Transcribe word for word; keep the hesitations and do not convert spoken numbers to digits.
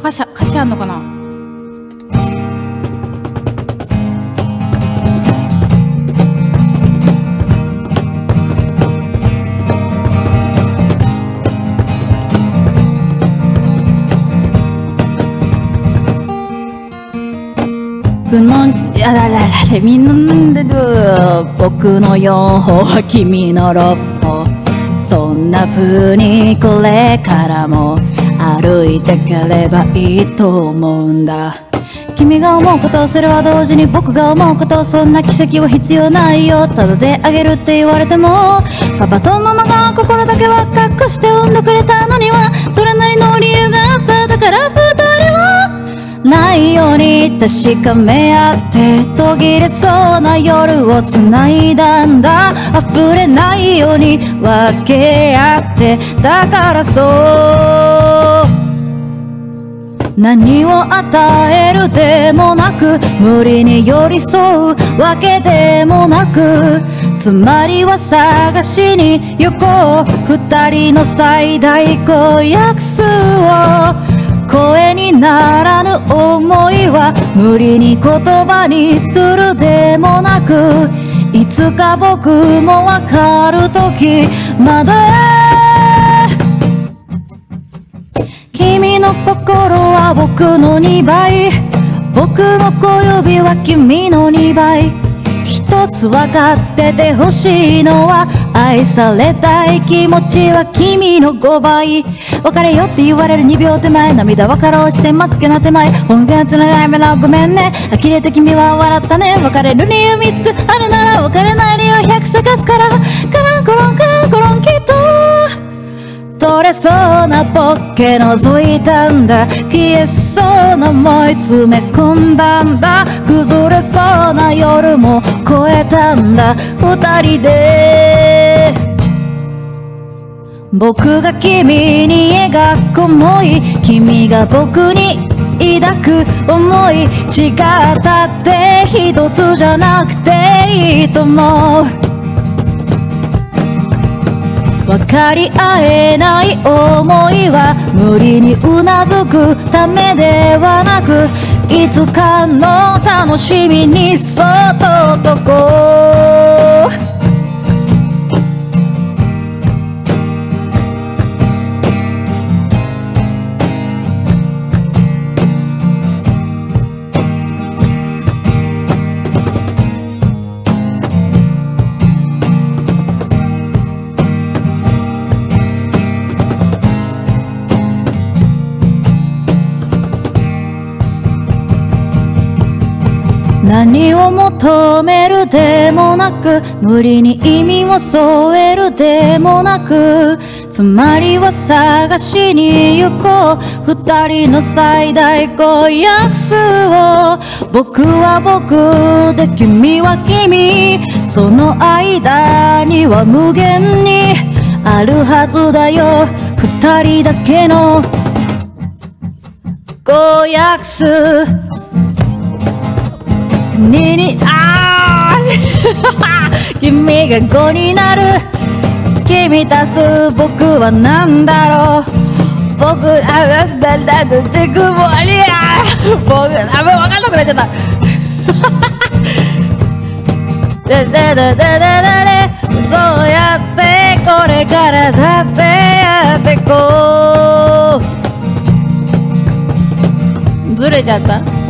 歌詞歌詞あんのかな。僕のやららららみんな飲んでる僕のよんほは君のろっぽ、そんな風にこれからも歩いてければいいと思うんだ。君が思うことをするは同時に僕が思うこと、そんな奇跡は必要ないよ。ただであげるって言われても、パパとママが心だけは隠して産んでくれたのにはそれなりの理由があった。だから二人はないように確かめ合って途切れそうな夜をつないだんだ。溢れないように分け合って、だからそう何を与えるでもなく無理に寄り添うわけでもなく、つまりは探しに行こう二人の最大公約数を。声にならぬ思いは無理に言葉にするでもなく、いつか僕もわかる時まで君の心は僕のにばい、僕の小指は君のにばい。一つ分かってて欲しいのは愛されたい気持ちは君のごばい。別れよって言われるにびょう手前、涙分かろうして待つけの手前、本気はつらないめなごめんね。呆れて君は笑ったね。別れる理由みっつあるなら別れない理由ひゃく探すから、カランコロンカランコロンきっと取れそうなポッケ覗いたんだ。消えそうな思い詰め込んだんだ。崩れそうな夜も越えたんだ。二人で僕が君に描く想い、君が僕に抱く想い、違ったって一つじゃなくていいと思う。分かり合えない思いは無理にうなずくためではなく、いつかの楽しみにそっととこう。何を求めるでもなく無理に意味を添えるでもなく、つまりは探しに行こう二人の最大公約数を。僕は僕で君は君、その間には無限にあるはずだよ二人だけの公約数。ににあー君がごになる、君足す僕はなんだろう。僕あだだだだてくもりや僕あもう分かんなくなっちゃっただだだだだだでそうやってこれからだってやってこう。ずれちゃった。